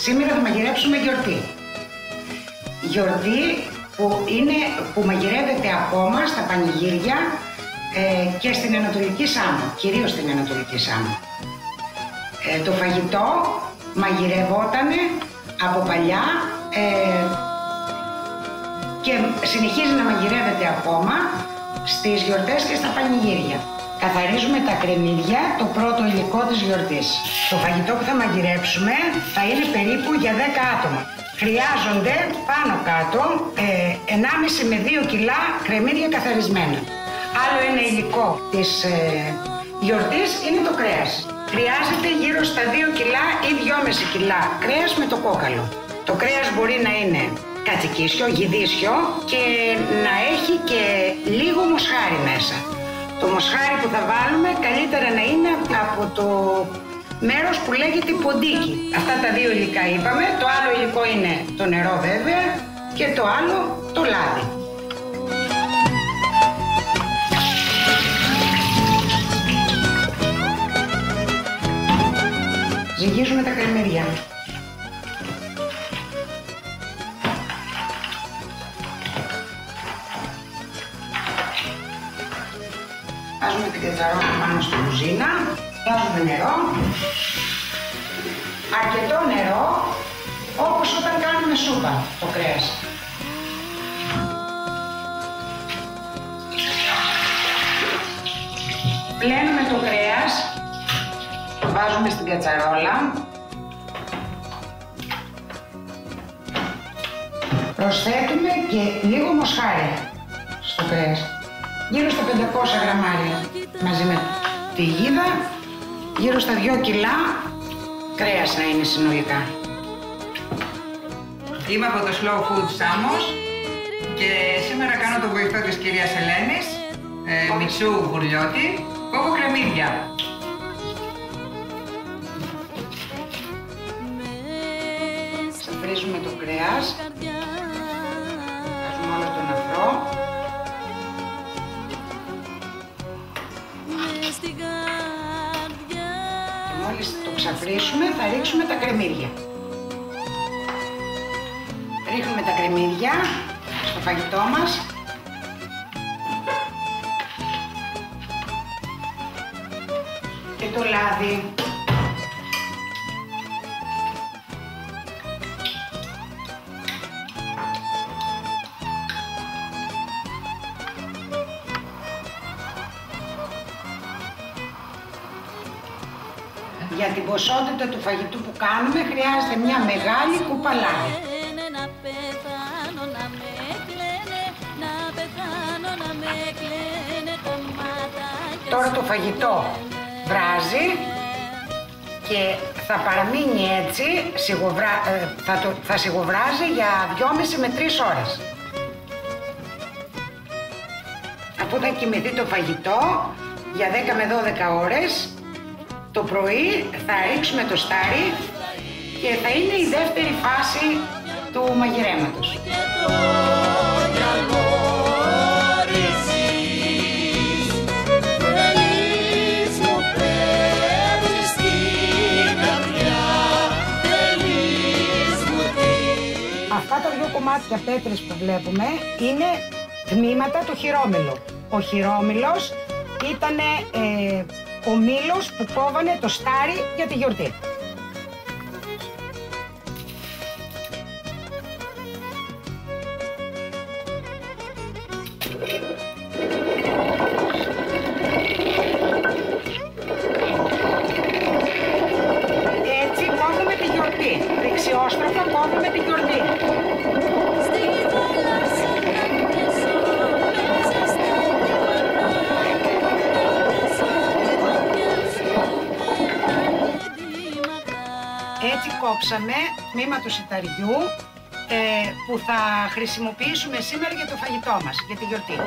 Σήμερα θα μαγειρέψουμε γιορτή. Γιορτή που μαγειρεύεται ακόμα στα πανηγύρια και στην Ανατολική Σάμο, κυρίως στην Ανατολική Σάμο. Το φαγητό μαγειρευόταν από παλιά και συνεχίζει να μαγειρεύεται ακόμα στις γιορτές και στα πανηγύρια. Καθαρίζουμε τα κρεμμύδια, το πρώτο υλικό της γιορτής. Το φαγητό που θα μαγειρέψουμε θα είναι περίπου για 10 άτομα. Χρειάζονται πάνω κάτω 1,5 με 2 κιλά κρεμμύδια καθαρισμένα. Άλλο ένα υλικό της γιορτής είναι το κρέας. Χρειάζεται γύρω στα 2 κιλά ή 2,5 κιλά κρέας με το κόκαλο. Το κρέας μπορεί να είναι κατσικίσιο, γιδίσιο και να έχει και λίγο μοσχάρι μέσα. Το μοσχάρι που θα βάλουμε καλύτερα να είναι από το μέρος που λέγεται ποντίκι. Αυτά τα δύο υλικά είπαμε, το άλλο υλικό είναι το νερό βέβαια και το άλλο το λάδι. Ζυγίζουμε τα κρεμμύδια. Βάζουμε την κατσαρόλα πάνω στην κουζίνα, βάζουμε νερό, αρκετό νερό, όπως όταν κάνουμε σούπα το κρέας. Πλένουμε το κρέας, το βάζουμε στην κατσαρόλα, προσθέτουμε και λίγο μοσχάρι στο κρέας. Γύρω στα 500 γραμμάρια μαζί με τη γίδα, γύρω στα 2 κιλά κρέας να είναι συνολικά. Είμαι από το Slow Food Samos και σήμερα κάνω το βοηθό της κυρίας Ελένης, Μιτσού Γουρλιώτη, κόβω κρεμμύδια. Ξαφρίζουμε το κρέας, βάζουμε όλο τον αφρό. Και μόλις το ξαφρίσουμε θα ρίξουμε τα κρεμμύδια. Ρίχνουμε τα κρεμμύδια στο φαγητό μας. Και το λάδι. Για την ποσότητα του φαγητού που κάνουμε χρειάζεται μια μεγάλη κούπα λάδι. Τώρα το φαγητό βράζει και θα παραμείνει έτσι, θα σιγοβράζει για 2,5 με 3 ώρες. Αφού θα κοιμηθεί το φαγητό για 10 με 12 ώρες, το πρωί θα ρίξουμε το στάρι και θα είναι η δεύτερη φάση του μαγειρέματος. Αυτά τα δύο κομμάτια πέτρες που βλέπουμε είναι τμήματα του χειρόμυλου. Ο χειρόμυλος ήταν ο μήλος που κόβανε το στάρι για τη γιορτή. Έτσι κόβουμε τη γιορτή. Δεξιόστροφα κόβουμε τη γιορτή. Έτσι κόψαμε τμήμα του σιταριού που θα χρησιμοποιήσουμε σήμερα για το φαγητό μας, για τη γιορτή.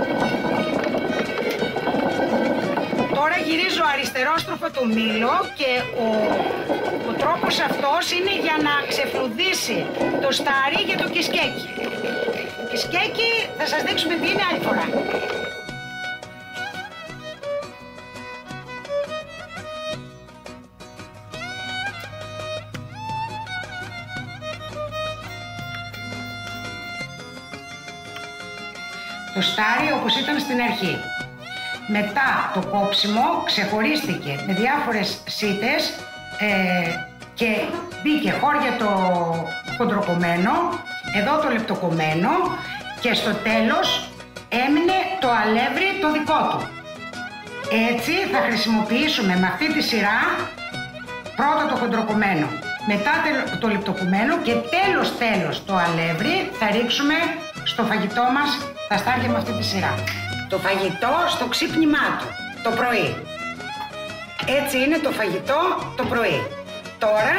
Τώρα γυρίζω αριστερόστροφα το μήλο και ο τρόπος αυτός είναι για να ξεφλουδίσει το στάρι για το κισκέκι. Το κισκέκι θα σας δείξουμε τι είναι άλλη φορά. το στάρι όπως ήταν στην αρχή. Μετά το κόψιμο ξεχωρίστηκε με διάφορες σίτες και μπήκε χώρια το χοντροκομμένο, εδώ το λεπτοκομμένο και στο τέλος έμεινε το αλεύρι το δικό του. Έτσι θα χρησιμοποιήσουμε με αυτή τη σειρά πρώτα το χοντροκομμένο, μετά το λεπτοκομμένο και τέλος το αλεύρι θα ρίξουμε στο φαγητό μας τα στάρια με αυτή τη σειρά. Το φαγητό στο ξύπνημά του, το πρωί. Έτσι είναι το φαγητό το πρωί. Τώρα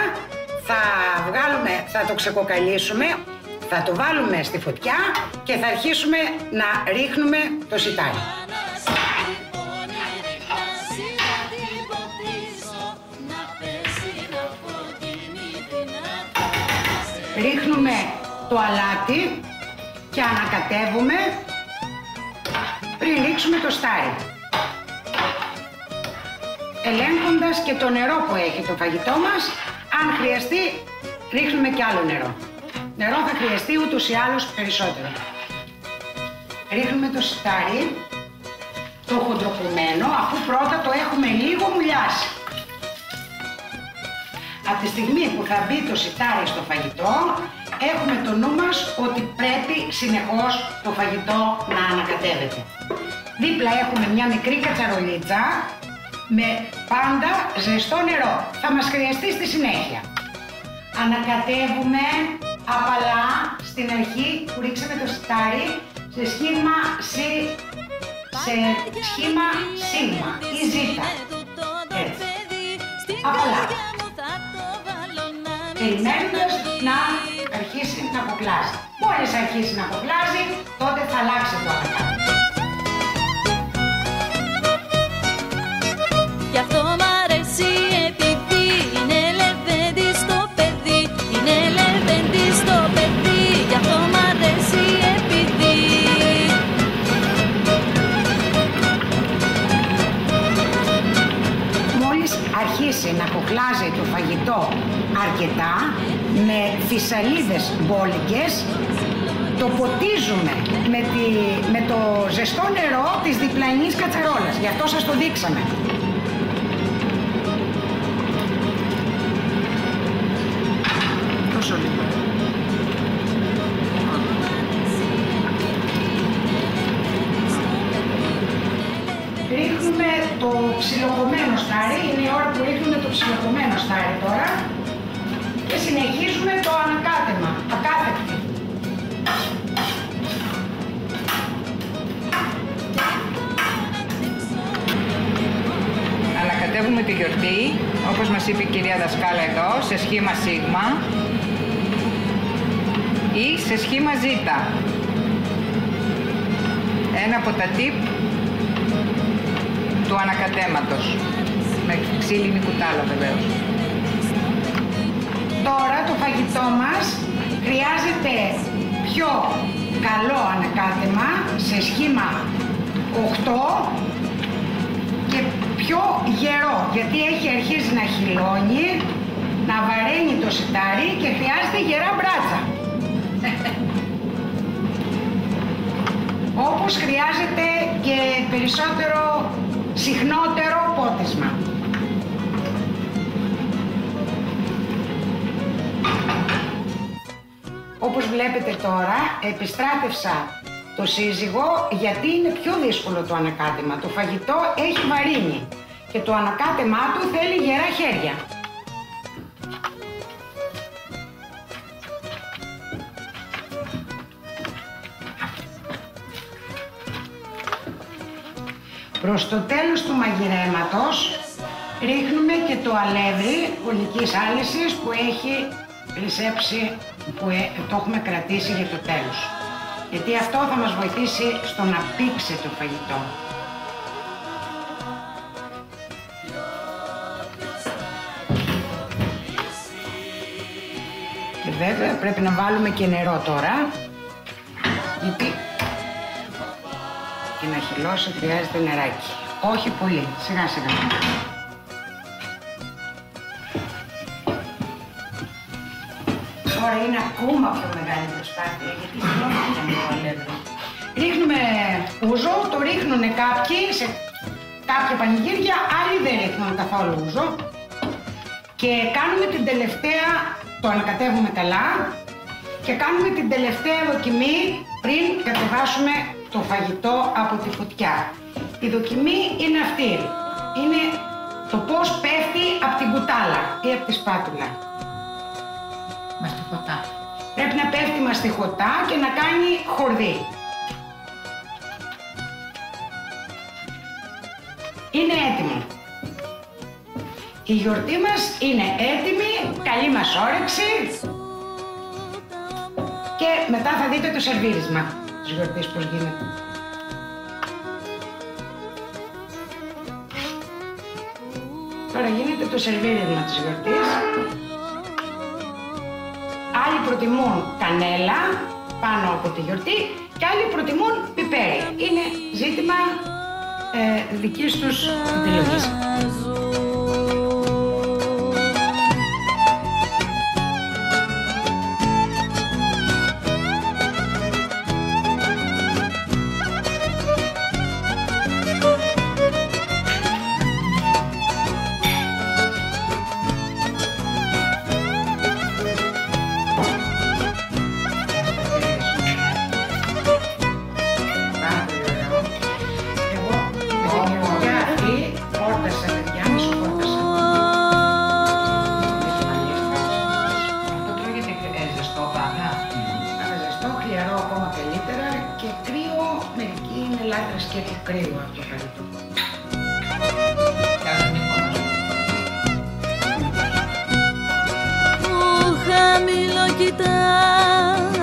θα το ξεκοκαλίσουμε, θα το βάλουμε στη φωτιά και θα αρχίσουμε να ρίχνουμε το σιτάρι. Ρίχνουμε το αλάτι και ανακατεύουμε πριν ρίξουμε το στάρι. Ελέγχοντας και το νερό που έχει το φαγητό μας, αν χρειαστεί ρίχνουμε και άλλο νερό. Νερό θα χρειαστεί ούτως ή άλλως περισσότερο. Ρίχνουμε το σιτάρι, το χοντροκομμένο, αφού πρώτα το έχουμε λίγο μουλιάσει. Από τη στιγμή που θα μπει το σιτάρι στο φαγητό, έχουμε το νου μας ότι πρέπει συνεχώς το φαγητό να ανακατεύεται. Δίπλα έχουμε μια μικρή κατσαρολίτσα με πάντα ζεστό νερό. Θα μας χρειαστεί στη συνέχεια. Ανακατεύουμε απαλά στην αρχή που ρίξαμε το σιτάρι σε σχήμα σίγμα ή ζήτα. Έτσι. Απαλά. Περιμένοντας να αρχίσει να κοκλάζει. Μόλις αρχίσει να κοκλάζει, τότε θα αλλάξει το ανακάτω. Γι' αυτό μ' αρέσει επειδή είναι λεβέντη στο παιδί. Είναι λεβέντη στο παιδί. Γι' αυτό μ' αρέσει επειδή. Μόλις αρχίσει να κοκλάζει το φαγητό αρκετά, με φυσαλίδες μπόλικες, το ποτίζουμε με το ζεστό νερό της διπλανής κατσαρόλας. Γι' αυτό σας το δείξαμε. Τόσο λίγο. Ρίχνουμε το ψιλοκομμένο στάρι. Είναι η ώρα που ρίχνουμε το ψιλοκομμένο στάρι τώρα. Και συνεχίζουμε το ανακάτεμα, ακάθεκτη. Ανακατεύουμε τη γιορτή, όπως μας είπε η κυρία δασκάλα εδώ, σε σχήμα σίγμα ή σε σχήμα ζήτα. Ένα από τα τύπ του ανακατέματος, με ξύλινη κουτάλα βεβαίως. Τώρα το φαγητό μας χρειάζεται πιο καλό ανακάτεμα σε σχήμα 8 και πιο γερό, γιατί έχει αρχίσει να χυλώνει, να βαραίνει το σιτάρι και χρειάζεται γερά μπράτσα. Όπως χρειάζεται και περισσότερο συχνότερο πότισμα. Όπως βλέπετε τώρα, επιστράτευσα το σύζυγο γιατί είναι πιο δύσκολο το ανακάτεμα. Το φαγητό έχει βαρύνει και το ανακάτεμά του θέλει γερά χέρια. Προς το τέλος του μαγειρέματος ρίχνουμε και το αλεύρι ολικής άλυσης που έχει λυσέψει, που το έχουμε κρατήσει για το τέλος. Γιατί αυτό θα μας βοηθήσει στο να πήξει το φαγητό. Και βέβαια πρέπει να βάλουμε και νερό τώρα, γιατί και να χυλώσει χρειάζεται νεράκι. Όχι πολύ, σιγά σιγά. Τώρα είναι ακόμα πιο μεγάλη προσπάθεια, γιατί χυλώνει το αλεύρι. Ρίχνουμε ούζο, το ρίχνουν κάποιοι σε κάποια πανηγύρια, άλλοι δεν ρίχνουν καθόλου ούζο. Και κάνουμε την τελευταία, το ανακατεύουμε καλά και κάνουμε την τελευταία δοκιμή πριν κατεβάσουμε το φαγητό από τη φωτιά. Η δοκιμή είναι αυτή, είναι το πώς πέφτει από την κουτάλα ή από τη σπάτουλα. Μαστιχωτά. Πρέπει να πέφτει μαστιχωτά και να κάνει χορδί. Είναι έτοιμο. Η γιορτή μας είναι έτοιμη, καλή μας όρεξη και μετά θα δείτε το σερβίρισμα της γιορτής πώς γίνεται. Τώρα γίνεται το σερβίρισμα της γιορτής. Άλλοι προτιμούν κανέλα πάνω από τη γιορτή και άλλοι προτιμούν πιπέρι. Είναι ζήτημα δικής τους επιλογής. Και το κρύο από το φαγητό. Που χαμηλό κοιτάς